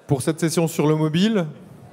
Pour cette session sur le mobile,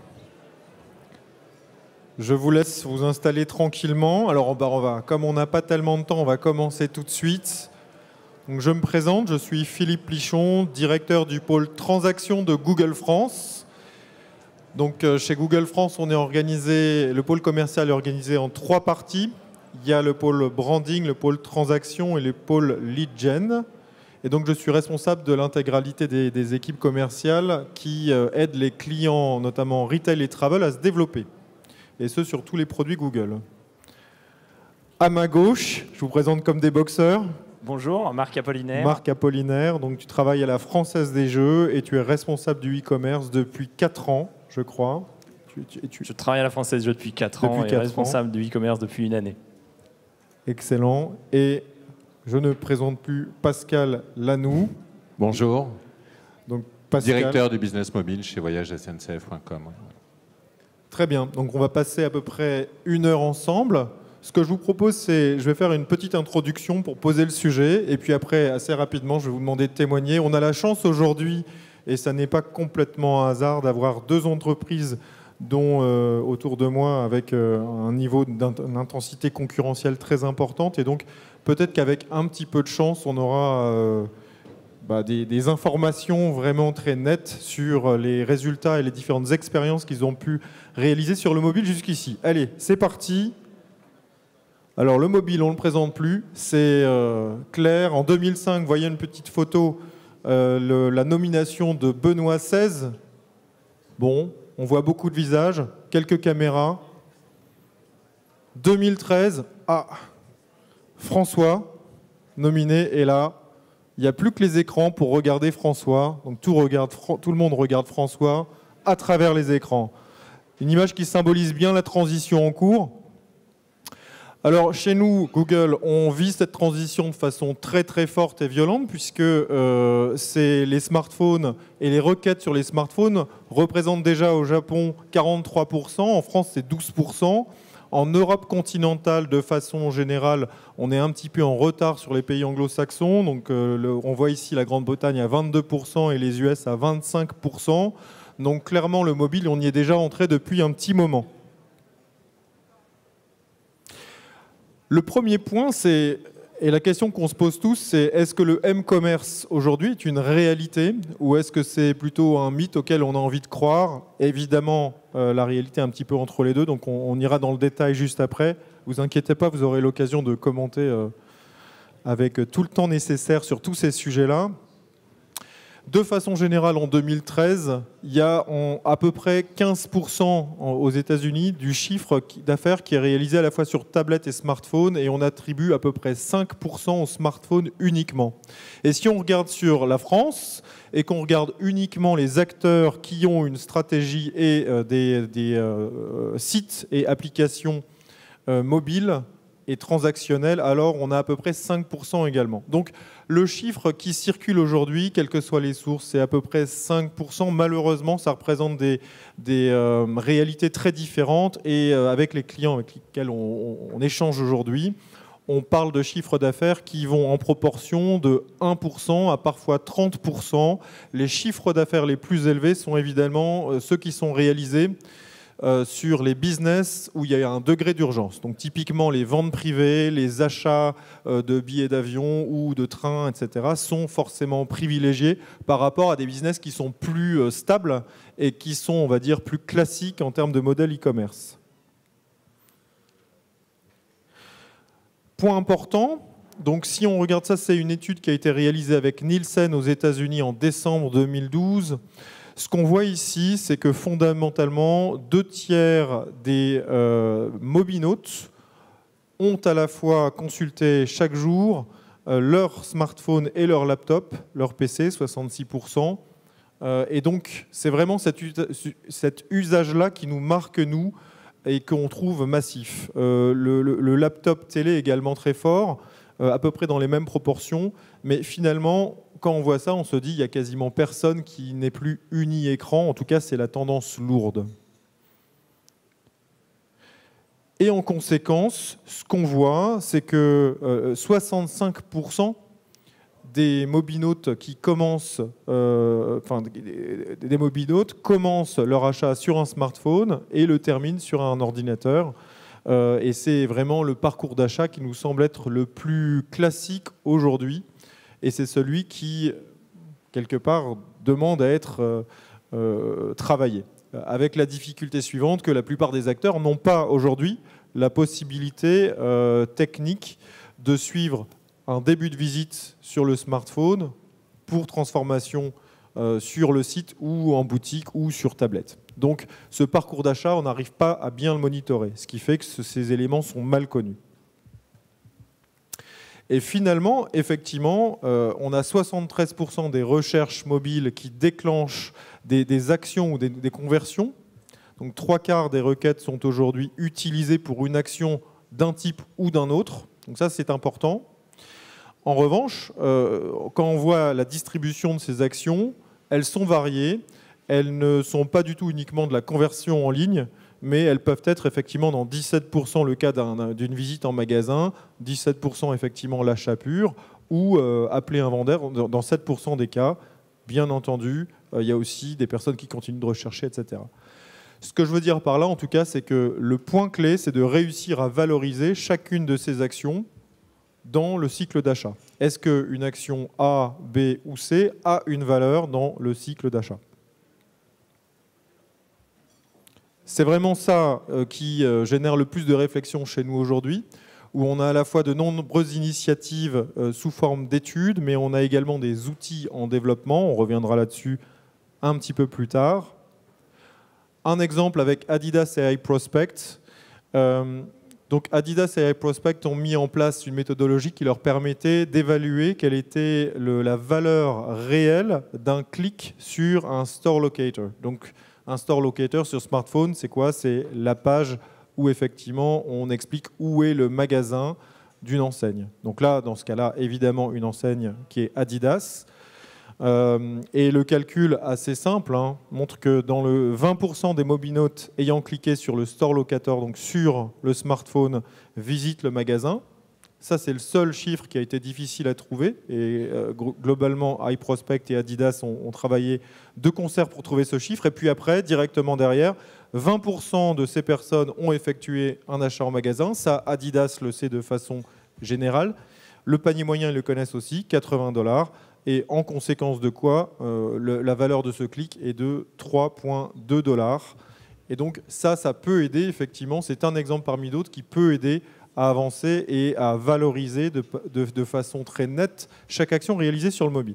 je vous laisse vous installer tranquillement. Alors, comme on n'a pas tellement de temps, on va commencer tout de suite. Donc, je me présente, je suis Philippe Plichon, directeur du pôle transactions de Google France. Donc, chez Google France, le pôle commercial est organisé en 3 parties. Il y a le pôle branding, le pôle transactions et le pôle lead gen. Et donc, je suis responsable de l'intégralité des équipes commerciales qui aident les clients, notamment retail et travel, à se développer. Et ce, sur tous les produits Google. À ma gauche, je vous présente comme des boxeurs. Bonjour, Marc Apollinaire. Marc Apollinaire, donc tu travailles à la Française des Jeux et tu es responsable du e-commerce depuis 4 ans, je crois. Je travaille à la Française des Jeux depuis 4 ans et responsable du e-commerce depuis 1 année. Excellent. Et je ne présente plus Pascal Lanoux. Bonjour. Donc, Pascal, directeur du business mobile chez voyagesncf.com. Très bien. Donc on va passer à peu près 1 heure ensemble. Ce que je vous propose, c'est je vais faire une petite introduction pour poser le sujet. Et puis après, assez rapidement, je vais vous demander de témoigner. On a la chance aujourd'hui, et ça n'est pas complètement un hasard, d'avoir 2 entreprises dont autour de moi avec un niveau d'intensité concurrentielle très importante. Et donc peut-être qu'avec un petit peu de chance, on aura des informations vraiment très nettes sur les résultats et les différentes expériences qu'ils ont pu réaliser sur le mobile jusqu'ici. Allez, c'est parti. Alors le mobile, on ne le présente plus, c'est clair. En 2005, vous voyez une petite photo, la nomination de Benoît XVI. Bon, on voit beaucoup de visages, quelques caméras. 2013, François, nominé, et là, il n'y a plus que les écrans pour regarder François. Donc tout le monde regarde François à travers les écrans. Une image qui symbolise bien la transition en cours. Alors chez nous, Google, on vit cette transition de façon très très forte et violente puisque c'est les smartphones et les requêtes sur les smartphones représentent déjà au Japon 43%, en France c'est 12%. En Europe continentale, de façon générale, on est un petit peu en retard sur les pays anglo-saxons. Donc, on voit ici la Grande-Bretagne à 22% et les US à 25%. Donc, clairement, le mobile, on y est déjà entré depuis un petit moment. Le premier point, et la question qu'on se pose tous, c'est est-ce que le m-commerce aujourd'hui est une réalité ou est-ce que c'est plutôt un mythe auquel on a envie de croire? Évidemment, la réalité est un petit peu entre les deux, donc on ira dans le détail juste après. Vous inquiétez pas, vous aurez l'occasion de commenter avec tout le temps nécessaire sur tous ces sujets-là. De façon générale, en 2013, il y a à peu près 15% aux États-Unis du chiffre d'affaires qui est réalisé à la fois sur tablette et smartphone, et on attribue à peu près 5% aux smartphones uniquement. Et si on regarde sur la France et qu'on regarde uniquement les acteurs qui ont une stratégie et des sites et applications mobiles et transactionnels, alors on a à peu près 5% également. Donc le chiffre qui circule aujourd'hui, quelles que soient les sources, c'est à peu près 5%. Malheureusement, ça représente des réalités très différentes et avec les clients avec lesquels on échange aujourd'hui, on parle de chiffres d'affaires qui vont en proportion de 1% à parfois 30%. Les chiffres d'affaires les plus élevés sont évidemment ceux qui sont réalisés sur les business où il y a un degré d'urgence. Donc typiquement les ventes privées, les achats de billets d'avion ou de train, etc. sont forcément privilégiés par rapport à des business qui sont plus stables et qui sont, on va dire, plus classiques en termes de modèle e-commerce. Point important, donc si on regarde ça, c'est une étude qui a été réalisée avec Nielsen aux États-Unis en décembre 2012. Ce qu'on voit ici, c'est que fondamentalement, 2/3 des mobinautes ont à la fois consulté chaque jour leur smartphone et leur laptop, leur PC, 66%. Et donc, c'est vraiment cet usage-là qui nous marque, nous, et qu'on trouve massif. Le laptop télé également très fort, à peu près dans les mêmes proportions, mais finalement, quand on voit ça, on se dit qu'il n'y a quasiment personne qui n'est plus uni-écran. En tout cas, c'est la tendance lourde. Et en conséquence, ce qu'on voit, c'est que 65% des mobinautes qui commencent, des mobinautes commencent leur achat sur un smartphone et le terminent sur un ordinateur. Et c'est vraiment le parcours d'achat qui nous semble être le plus classique aujourd'hui. Et c'est celui qui, quelque part, demande à être travaillé. Avec la difficulté suivante que la plupart des acteurs n'ont pas aujourd'hui la possibilité technique de suivre un début de visite sur le smartphone pour transformation sur le site ou en boutique ou sur tablette. Donc ce parcours d'achat, on n'arrive pas à bien le monitorer, ce qui fait que ces éléments sont mal connus. Et finalement, effectivement, on a 73% des recherches mobiles qui déclenchent des actions ou des conversions. Donc 3/4 des requêtes sont aujourd'hui utilisées pour une action d'un type ou d'un autre. Donc ça, c'est important. En revanche, quand on voit la distribution de ces actions, elles sont variées. Elles ne sont pas du tout uniquement de la conversion en ligne, mais elles peuvent être effectivement dans 17% le cas d'une visite en magasin, 17% effectivement l'achat pur, ou appeler un vendeur dans 7% des cas. Bien entendu, il y a aussi des personnes qui continuent de rechercher, etc. Ce que je veux dire par là, en tout cas, c'est que le point clé, c'est de réussir à valoriser chacune de ces actions dans le cycle d'achat. Est-ce qu'une action A, B ou C a une valeur dans le cycle d'achat ? C'est vraiment ça qui génère le plus de réflexion chez nous aujourd'hui, où on a à la fois de nombreuses initiatives sous forme d'études, mais on a également des outils en développement. On reviendra là-dessus un petit peu plus tard. Un exemple avec Adidas et iProspect. Donc Adidas et iProspect ont mis en place une méthodologie qui leur permettait d'évaluer quelle était la valeur réelle d'un clic sur un store locator. Donc un store locator sur smartphone, c'est quoi? C'est la page où effectivement on explique où est le magasin d'une enseigne. Donc là, dans ce cas-là, évidemment une enseigne qui est Adidas. Et le calcul assez simple montre que dans le 20% des mobinautes ayant cliqué sur le store locator, donc sur le smartphone, visitent le magasin. Ça, c'est le seul chiffre qui a été difficile à trouver. Et globalement, iProspect et Adidas ont travaillé de concert pour trouver ce chiffre. Et puis après, directement derrière, 20% de ces personnes ont effectué un achat en magasin. Ça, Adidas le sait de façon générale. Le panier moyen, ils le connaissent aussi, 80 $. Et en conséquence de quoi, la valeur de ce clic est de 3,2 $. Et donc ça peut aider, effectivement. C'est un exemple parmi d'autres qui peut aider à avancer et à valoriser de façon très nette chaque action réalisée sur le mobile.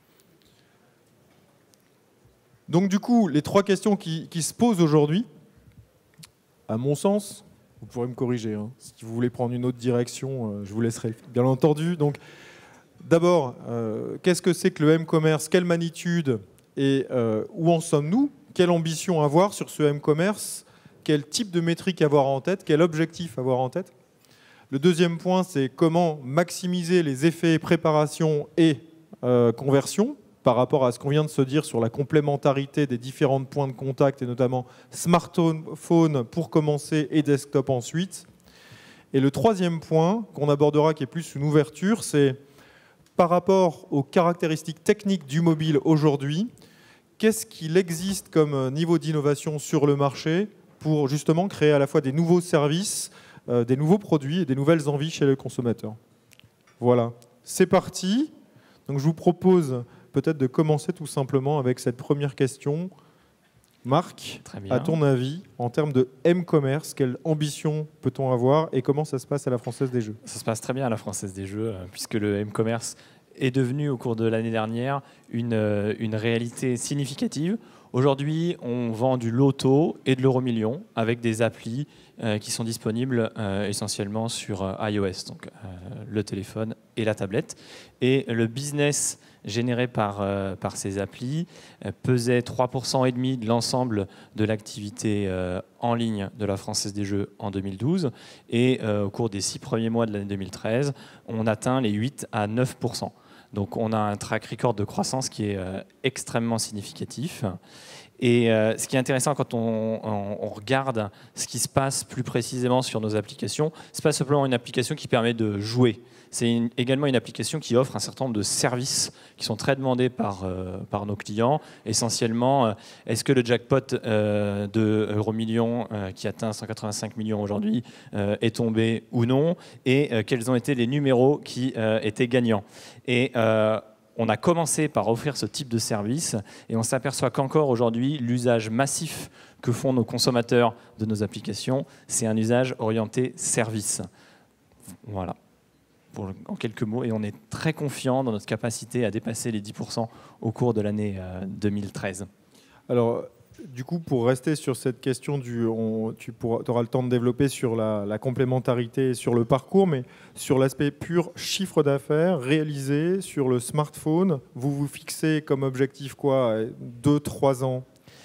Donc du coup, les trois questions qui se posent aujourd'hui, à mon sens, vous pourrez me corriger, si vous voulez prendre une autre direction, je vous laisserai, bien entendu. Donc, d'abord, qu'est-ce que c'est que le M-commerce? Quelle magnitude et où en sommes-nous? Quelle ambition avoir sur ce M-commerce? Quel type de métrique avoir en tête? Quel objectif avoir en tête? Le deuxième point, c'est comment maximiser les effets préparation et conversion par rapport à ce qu'on vient de se dire sur la complémentarité des différents points de contact et notamment smartphone pour commencer et desktop ensuite. Et le troisième point qu'on abordera, qui est plus une ouverture, c'est par rapport aux caractéristiques techniques du mobile aujourd'hui, qu'est-ce qu'il existe comme niveau d'innovation sur le marché pour justement créer à la fois des nouveaux services, des nouveaux produits et des nouvelles envies chez les consommateurs. Voilà, c'est parti. Donc je vous propose peut-être de commencer tout simplement avec cette première question. Marc, à ton avis, en termes de M-commerce, quelle ambition peut-on avoir et comment ça se passe à la Française des Jeux? Ça se passe très bien à la Française des Jeux, puisque le M-commerce est devenu au cours de l'année dernière une réalité significative. Aujourd'hui, on vend du loto et de l'euro-million avec des applis qui sont disponibles essentiellement sur iOS, donc le téléphone et la tablette. Et le business généré par ces applis pesait 3,5% de l'ensemble de l'activité en ligne de la Française des Jeux en 2012. Et au cours des 6 premiers mois de l'année 2013, on atteint les 8 à 9%. Donc on a un track record de croissance qui est extrêmement significatif. Et ce qui est intéressant quand on regarde ce qui se passe plus précisément sur nos applications, ce n'est pas simplement une application qui permet de jouer. C'est également une application qui offre un certain nombre de services qui sont très demandés par nos clients. Essentiellement, est-ce que le jackpot de Euromillions, qui atteint 185 millions aujourd'hui, est tombé ou non? Et quels ont été les numéros qui étaient gagnants? Et on a commencé par offrir ce type de service et on s'aperçoit qu'encore aujourd'hui, l'usage massif que font nos consommateurs de nos applications, c'est un usage orienté service. Voilà, en quelques mots. Et on est très confiant dans notre capacité à dépasser les 10% au cours de l'année 2013. Alors, du coup, pour rester sur cette question, tu auras le temps de développer sur la complémentarité, sur le parcours, mais sur l'aspect pur chiffre d'affaires réalisé sur le smartphone, vous vous fixez comme objectif quoi, 2-3 ans?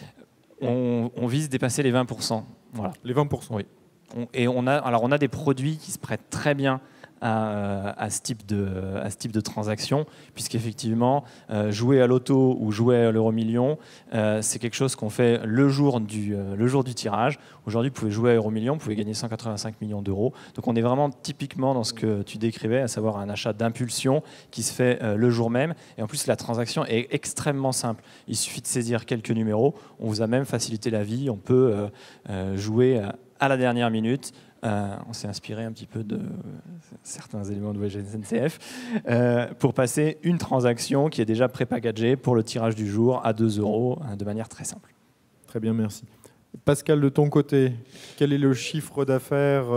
On vise dépasser les 20%. Voilà. Les 20%. Oui. Et on a des produits qui se prêtent très bien à ce type de transaction, puisqu'effectivement, jouer à l'auto ou jouer à l'Euromillion, c'est quelque chose qu'on fait le jour du tirage. Aujourd'hui, vous pouvez jouer à Euromillion, vous pouvez gagner 185 millions d'euros. Donc on est vraiment typiquement dans ce que tu décrivais, à savoir un achat d'impulsion qui se fait le jour même. Et en plus, la transaction est extrêmement simple. Il suffit de saisir quelques numéros. On vous a même facilité la vie. On peut jouer à la dernière minute. On s'est inspiré un petit peu de certains éléments de Voyage SNCF pour passer une transaction qui est déjà pré-packagée pour le tirage du jour à 2 € de manière très simple. Très bien, merci. Pascal, de ton côté, quel est le chiffre d'affaires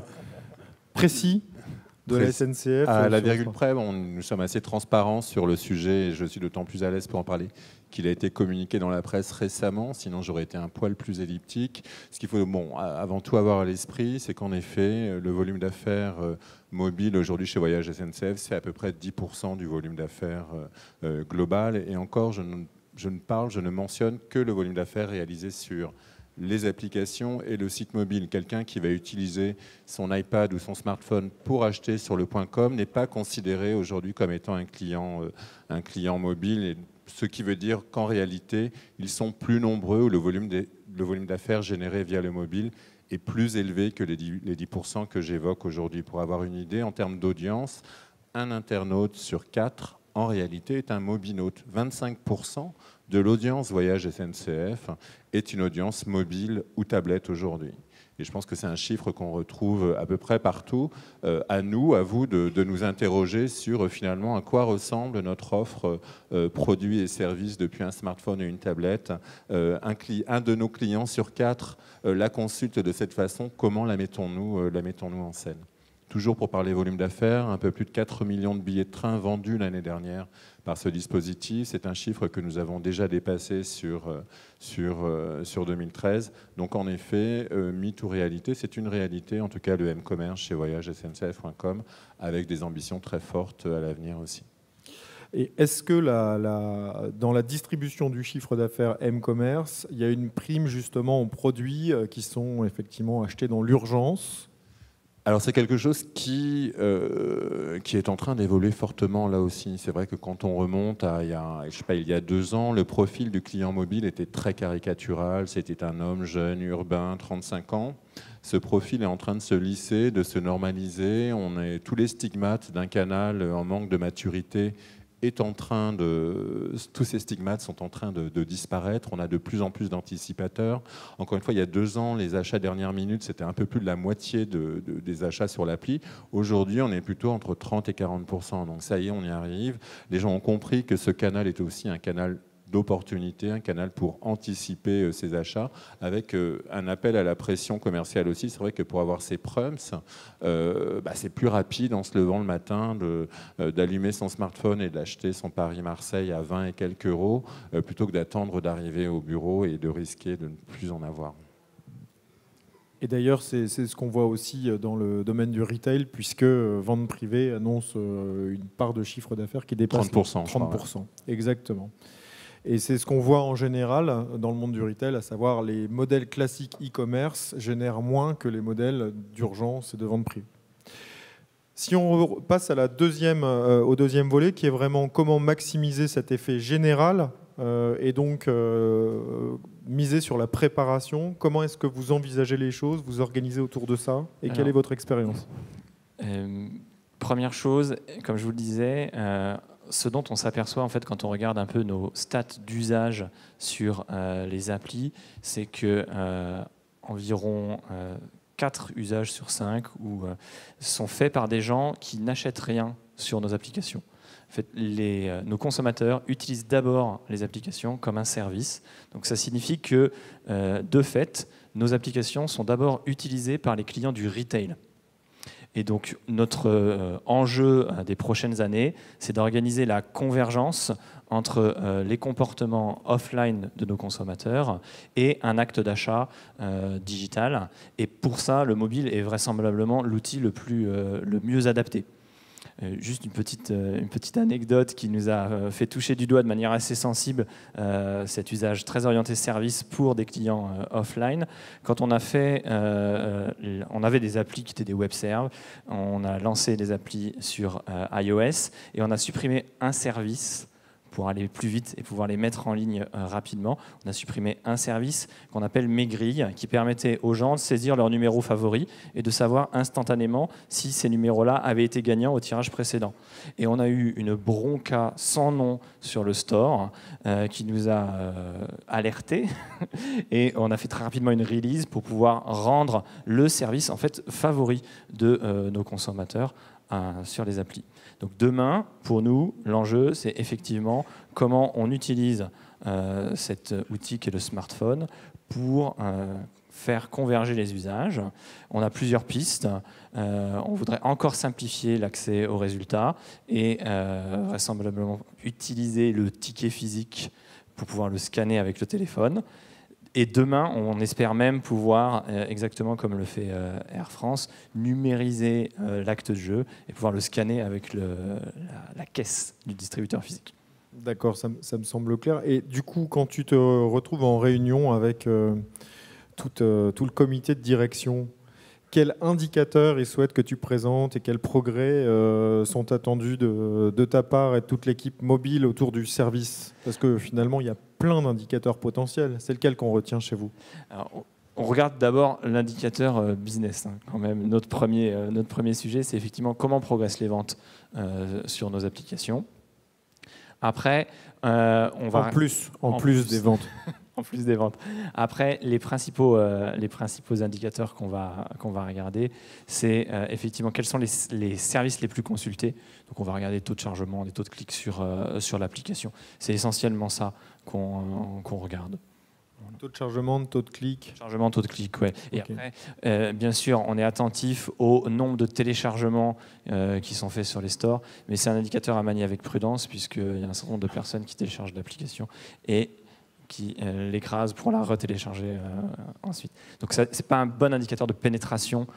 précis de la SNCF? À la virgule près, nous sommes assez transparents sur le sujet et je suis d'autant plus à l'aise pour en parler qu'il a été communiqué dans la presse récemment, sinon j'aurais été un poil plus elliptique. Ce qu'il faut avant tout avoir à l'esprit, c'est qu'en effet, le volume d'affaires mobile aujourd'hui chez Voyage SNCF, c'est à peu près 10% du volume d'affaires global. Et encore, je ne mentionne que le volume d'affaires réalisé sur les applications et le site mobile. Quelqu'un qui va utiliser son iPad ou son smartphone pour acheter sur le .com n'est pas considéré aujourd'hui comme étant un client mobile, et ce qui veut dire qu'en réalité, ils sont plus nombreux, ou le volume d'affaires généré via le mobile est plus élevé que les 10% que j'évoque aujourd'hui. Pour avoir une idée, en termes d'audience, un internaute sur 4, en réalité, est un mobinaute. 25% de l'audience Voyage SNCF est une audience mobile ou tablette aujourd'hui. Et je pense que c'est un chiffre qu'on retrouve à peu près partout. À vous de nous interroger sur finalement à quoi ressemble notre offre produits et services depuis un smartphone et une tablette. Un de nos clients sur 4 la consulte de cette façon. Comment la mettons-nous en scène? Toujours pour parler volume d'affaires, un peu plus de 4 millions de billets de train vendus l'année dernière par ce dispositif. C'est un chiffre que nous avons déjà dépassé sur 2013. Donc en effet, mythe ou réalité, c'est une réalité, en tout cas le M-Commerce chez voyagesncf.com, avec des ambitions très fortes à l'avenir aussi. Et est-ce que dans la distribution du chiffre d'affaires M-Commerce, il y a une prime justement aux produits qui sont effectivement achetés dans l'urgence ? Alors c'est quelque chose qui est en train d'évoluer fortement là aussi. C'est vrai que quand on remonte à il y a 2 ans, le profil du client mobile était très caricatural. C'était un homme jeune, urbain, 35 ans. Ce profil est en train de se lisser, de se normaliser. Tous les stigmates d'un canal en manque de maturité tous ces stigmates sont en train de disparaître. On a de plus en plus d'anticipateurs. Encore une fois, il y a 2 ans, les achats dernière minute, c'était un peu plus de la moitié des achats sur l'appli. Aujourd'hui, on est plutôt entre 30 et 40%. Donc ça y est, on y arrive. Les gens ont compris que ce canal était aussi un canal d'opportunité, un canal pour anticiper ses achats, avec un appel à la pression commerciale aussi. C'est vrai que pour avoir ses prums, c'est plus rapide en se levant le matin d'allumer son smartphone et d'acheter son Paris-Marseille à 20 et quelques euros, plutôt que d'attendre d'arriver au bureau et de risquer de ne plus en avoir. Et d'ailleurs, c'est ce qu'on voit aussi dans le domaine du retail, puisque Vente Privée annonce une part de chiffre d'affaires qui dépasse 30%. 30%. Exactement. Et c'est ce qu'on voit en général dans le monde du retail, à savoir les modèles classiques e-commerce génèrent moins que les modèles d'urgence et de vente privée. Si on passe à au deuxième volet, qui est vraiment comment maximiser cet effet général et donc miser sur la préparation, comment est-ce que vous envisagez les choses, vous organisez autour de ça, et quelle est votre expérience? Première chose, comme je vous le disais, ce dont on s'aperçoit en fait quand on regarde un peu nos stats d'usage sur les applis, c'est que environ 4 usages sur 5 sont faits par des gens qui n'achètent rien sur nos applications. En fait, nos consommateurs utilisent d'abord les applications comme un service. Donc ça signifie que, de fait, nos applications sont d'abord utilisées par les clients du retail. Et donc notre enjeu des prochaines années, c'est d'organiser la convergence entre les comportements offline de nos consommateurs et un acte d'achat digital. Et pour ça, le mobile est vraisemblablement l'outil le mieux adapté. Juste une petite anecdote qui nous a fait toucher du doigt de manière assez sensible cet usage très orienté service pour des clients offline. Quand on avait des applis qui étaient des web servers, on a lancé des applis sur iOS et on a supprimé un service pour aller plus vite et pouvoir les mettre en ligne rapidement. On a supprimé un service qu'on appelle Mes Grilles, qui permettait aux gens de saisir leur numéro favori et de savoir instantanément si ces numéros-là avaient été gagnants au tirage précédent. Et on a eu une bronca sans nom sur le store qui nous a alertés et on a fait très rapidement une release pour pouvoir rendre le service en fait favori de nos consommateurs sur les applis. Donc demain, pour nous, l'enjeu, c'est effectivement comment on utilise cet outil qui est le smartphone pour faire converger les usages. On a plusieurs pistes. On voudrait encore simplifier l'accès aux résultats et vraisemblablement utiliser le ticket physique pour pouvoir le scanner avec le téléphone. Et demain, on espère même pouvoir, exactement comme le fait Air France, numériser l'acte de jeu et pouvoir le scanner avec la caisse du distributeur physique. D'accord, ça me semble clair. Et du coup, quand tu te retrouves en réunion avec tout le comité de direction, quels indicateurs ils souhaitent que tu présentes et quels progrès sont attendus de ta part et de toute l'équipe mobile autour du service? Parce que finalement, il y a plein d'indicateurs potentiels. C'est lequel qu'on retient chez vous? Alors, on regarde d'abord l'indicateur business. Quand même. Notre premier sujet, c'est effectivement comment progressent les ventes sur nos applications. Après, on va... En plus des ventes. En plus des ventes. Après, les principaux indicateurs qu'on va regarder, c'est effectivement quels sont les services les plus consultés. Donc on va regarder les taux de chargement, les taux de clics sur l'application. C'est essentiellement ça qu'on regarde. Taux de chargement, taux de clic. Chargement, taux de clic, ouais. Et Okay. après, bien sûr, on est attentif au nombre de téléchargements qui sont faits sur les stores, mais c'est un indicateur à manier avec prudence puisqu'il y a un certain nombre de personnes qui téléchargent l'application et qui l'écrasent pour la retélécharger ensuite. Donc ce n'est pas un bon indicateur de pénétration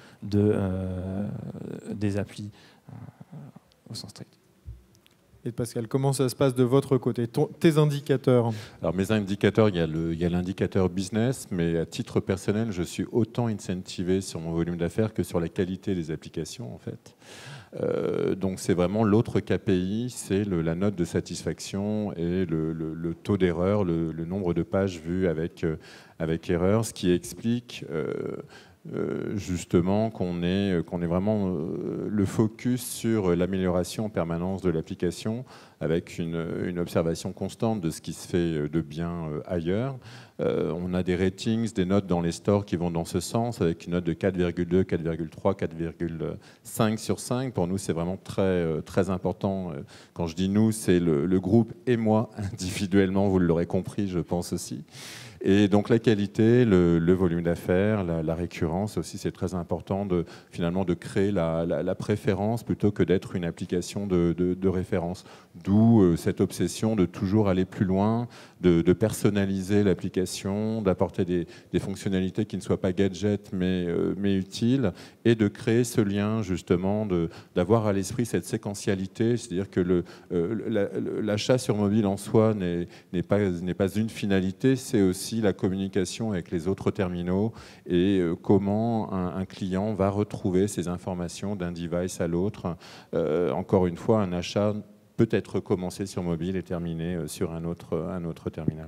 des applis au sens strict. Et Pascal, comment ça se passe de votre côté, tes indicateurs? Alors mes indicateurs, il y a l'indicateur business, mais à titre personnel, je suis autant incentivé sur mon volume d'affaires que sur la qualité des applications en fait. Donc c'est vraiment l'autre KPI, c'est la note de satisfaction et le taux d'erreur, le nombre de pages vues avec erreur, ce qui explique justement qu'on est vraiment le focus sur l'amélioration en permanence de l'application avec une observation constante de ce qui se fait de bien ailleurs. On a des ratings, des notes dans les stores qui vont dans ce sens avec une note de 4,2, 4,3, 4,5 sur 5. Pour nous, c'est vraiment très, très important. Quand je dis nous, c'est le groupe et moi individuellement, vous l'aurez compris, je pense aussi. Et donc la qualité, le volume d'affaires, la récurrence aussi, c'est très important finalement de créer la préférence plutôt que d'être une application de référence. D'où cette obsession de toujours aller plus loin, de personnaliser l'application, d'apporter des fonctionnalités qui ne soient pas gadgets mais utiles, et de créer ce lien justement, d'avoir à l'esprit cette séquentialité, c'est-à-dire que l'achat sur mobile en soi n'est pas une finalité, c'est aussi aussi la communication avec les autres terminaux et comment un client va retrouver ces informations d'un device à l'autre. Encore une fois, un achat peut être commencé sur mobile et terminé sur un autre terminal.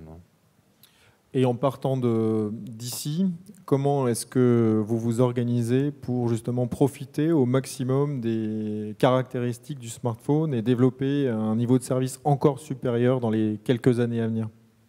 Et en partant d'ici, comment est-ce que vous vous organisez pour justement profiter au maximum des caractéristiques du smartphone et développer un niveau de service encore supérieur dans les quelques années à venir?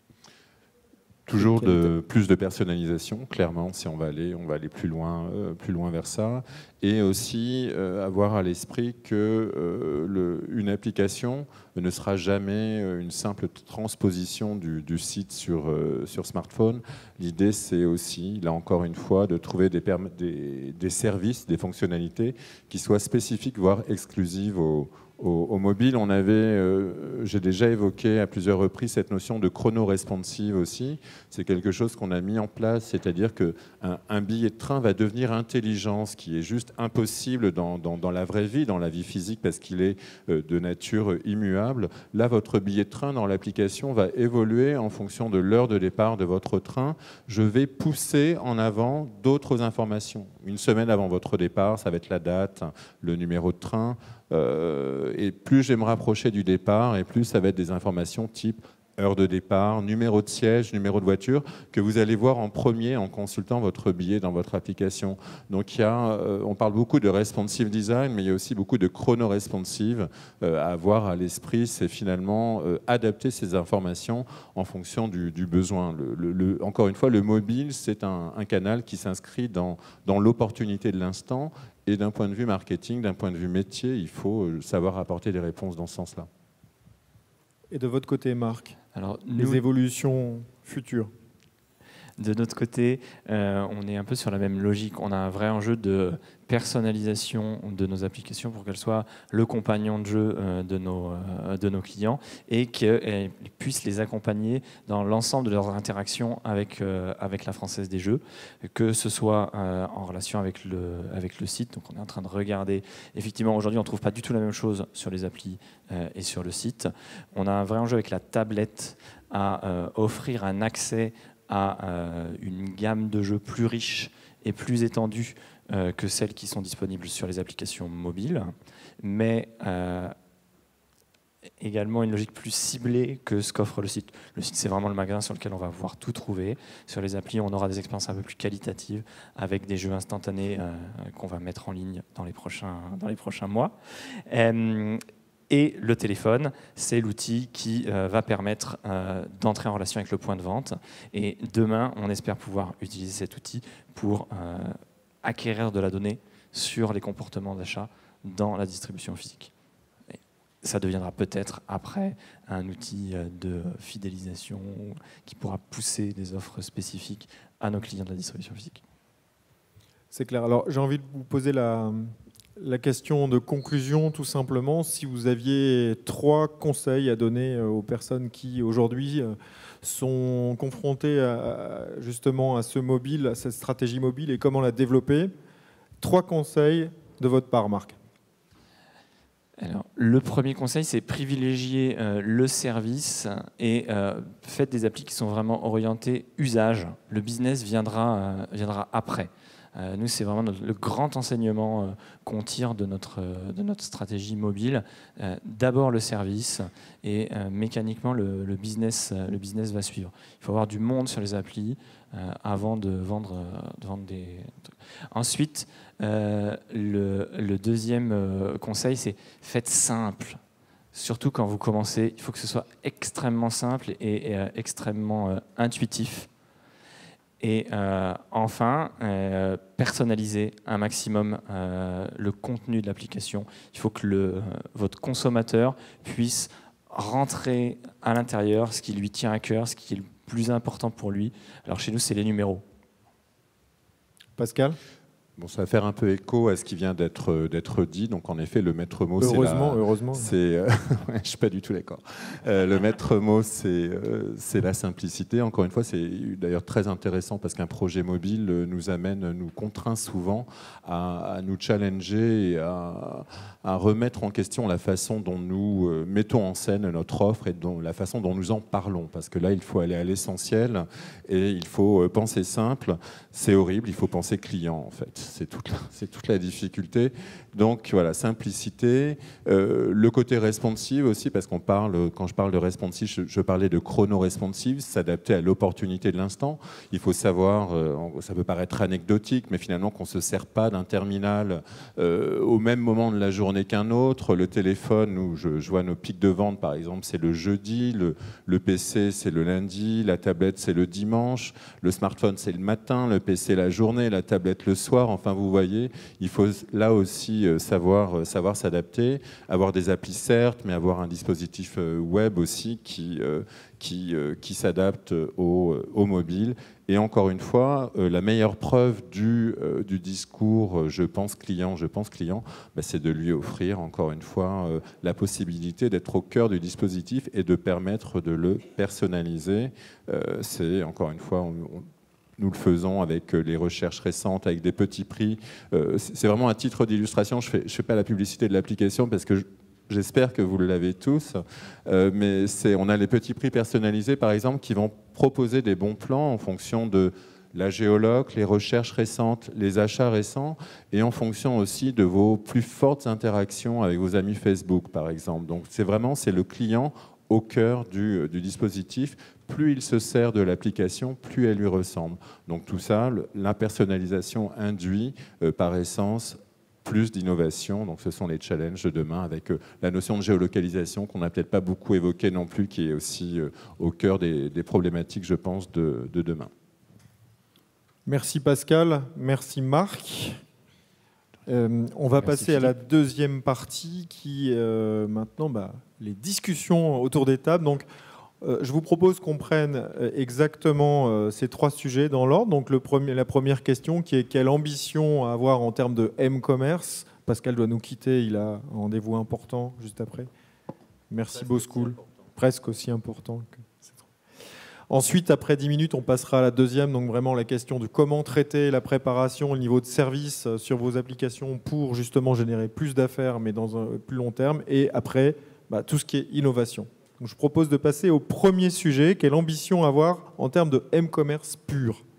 Toujours plus de personnalisation, clairement, si on va aller plus loin vers ça. Et aussi avoir à l'esprit qu'une application ne sera jamais une simple transposition du site sur smartphone. L'idée, c'est aussi, là encore une fois, de trouver des services, des fonctionnalités qui soient spécifiques, voire exclusives au mobile. J'ai déjà évoqué à plusieurs reprises cette notion de chrono-responsive aussi. C'est quelque chose qu'on a mis en place, c'est-à-dire qu'un billet de train va devenir intelligent, ce qui est juste impossible dans la vraie vie, dans la vie physique, parce qu'il est de nature immuable. Là, votre billet de train dans l'application va évoluer en fonction de l'heure de départ de votre train. Je vais pousser en avant d'autres informations. Une semaine avant votre départ, ça va être la date, le numéro de train. Et plus je vais me rapprocher du départ, et plus ça va être des informations type heure de départ, numéro de siège, numéro de voiture, que vous allez voir en premier en consultant votre billet dans votre application. Donc on parle beaucoup de responsive design, mais il y a aussi beaucoup de chrono-responsive à avoir à l'esprit. C'est finalement adapter ces informations en fonction du besoin. Encore une fois, le mobile, c'est un canal qui s'inscrit dans l'opportunité de l'instant. Et d'un point de vue marketing, d'un point de vue métier, il faut savoir apporter des réponses dans ce sens-là. Et de votre côté, Marc, alors, les évolutions futures? De notre côté, on est un peu sur la même logique. On a un vrai enjeu de personnalisation de nos applications pour qu'elles soient le compagnon de jeu de nos clients et qu'elles puissent les accompagner dans l'ensemble de leurs interactions avec la Française des Jeux, que ce soit en relation avec le site. Donc on est en train de regarder. Effectivement, aujourd'hui, on ne trouve pas du tout la même chose sur les applis et sur le site. On a un vrai enjeu avec la tablette à offrir un accès à une gamme de jeux plus riche et plus étendue que celles qui sont disponibles sur les applications mobiles, mais également une logique plus ciblée que ce qu'offre le site. Le site, c'est vraiment le magasin sur lequel on va pouvoir tout trouver. Sur les applis, on aura des expériences un peu plus qualitatives avec des jeux instantanés qu'on va mettre en ligne dans les prochains mois. Et le téléphone, c'est l'outil qui va permettre d'entrer en relation avec le point de vente. Et demain, on espère pouvoir utiliser cet outil pour acquérir de la donnée sur les comportements d'achat dans la distribution physique. Et ça deviendra peut-être après un outil de fidélisation qui pourra pousser des offres spécifiques à nos clients de la distribution physique. C'est clair. Alors, j'ai envie de vous poser la question de conclusion, tout simplement. Si vous aviez 3 conseils à donner aux personnes qui, aujourd'hui, sont confrontées justement à ce mobile, à cette stratégie mobile et comment la développer, 3 conseils de votre part, Marc. Alors, le premier conseil, c'est privilégier le service et faites des applis qui sont vraiment orientées usage. Le business viendra après. Nous, c'est vraiment le grand enseignement qu'on tire de notre stratégie mobile. D'abord le service et mécaniquement le business va suivre. Il faut avoir du monde sur les applis avant de vendre des trucs. Ensuite, le deuxième conseil, c'est faites simple. Surtout quand vous commencez, il faut que ce soit extrêmement simple et extrêmement intuitif. Et enfin, personnaliser un maximum le contenu de l'application. Il faut que votre consommateur puisse rentrer à l'intérieur ce qui lui tient à cœur, ce qui est le plus important pour lui. Alors chez nous, c'est les numéros. Pascal ? Bon, ça va faire un peu écho à ce qui vient d'être dit. Donc, en effet, le maître mot, Heureusement. ouais, je ne suis pas du tout d'accord. Le maître mot, c'est la simplicité. Encore une fois, c'est d'ailleurs très intéressant parce qu'un projet mobile nous contraint souvent à nous challenger et à remettre en question la façon dont nous mettons en scène notre offre et la façon dont nous en parlons. Parce que là, il faut aller à l'essentiel et il faut penser simple. C'est horrible, il faut penser client, en fait. C'est toute la difficulté. Donc, voilà, simplicité. Le côté responsive aussi, parce quand je parle de responsive, je parlais de chrono-responsive, s'adapter à l'opportunité de l'instant. Il faut savoir, ça peut paraître anecdotique, mais finalement qu'on ne se sert pas d'un terminal au même moment de la journée qu'un autre. Le téléphone, où je vois nos pics de vente, par exemple, c'est le jeudi, le PC, c'est le lundi, la tablette, c'est le dimanche, le smartphone, c'est le matin, le PC, la journée, la tablette, le soir. Enfin, vous voyez, il faut là aussi savoir s'adapter, avoir des applis certes, mais avoir un dispositif web aussi qui s'adapte au mobile. Et encore une fois, la meilleure preuve du discours je pense client, c'est de lui offrir encore une fois la possibilité d'être au cœur du dispositif et de permettre de le personnaliser. C'est encore une fois... Nous le faisons avec les recherches récentes, avec des petits prix. C'est vraiment un titre d'illustration. Je fais pas la publicité de l'application parce que j'espère que vous l'avez tous. Mais on a les petits prix personnalisés, par exemple, qui vont proposer des bons plans en fonction de la géologue, les recherches récentes, les achats récents, et en fonction aussi de vos plus fortes interactions avec vos amis Facebook, par exemple. Donc c'est le client au cœur du dispositif. Plus il se sert de l'application, plus elle lui ressemble. Donc tout ça, la personnalisation induit par essence plus d'innovation. Donc ce sont les challenges de demain avec la notion de géolocalisation qu'on n'a peut-être pas beaucoup évoquée non plus, qui est aussi au cœur des problématiques, je pense, de demain. Merci Pascal, merci Marc. On va passer à la deuxième partie qui maintenant les discussions autour des tables. Donc, je vous propose qu'on prenne exactement ces trois sujets dans l'ordre. Donc la première question qui est quelle ambition avoir en termes de M-commerce. Pascal doit nous quitter, il a un rendez-vous important juste après. Merci Boscool, presque aussi important que... Ensuite, après 10 minutes, on passera à la deuxième, donc vraiment la question de comment traiter la préparation, le niveau de service sur vos applications pour justement générer plus d'affaires, mais dans un plus long terme. Et après, tout ce qui est innovation. Donc, je propose de passer au premier sujet, quelle ambition avoir en termes de M-commerce pur.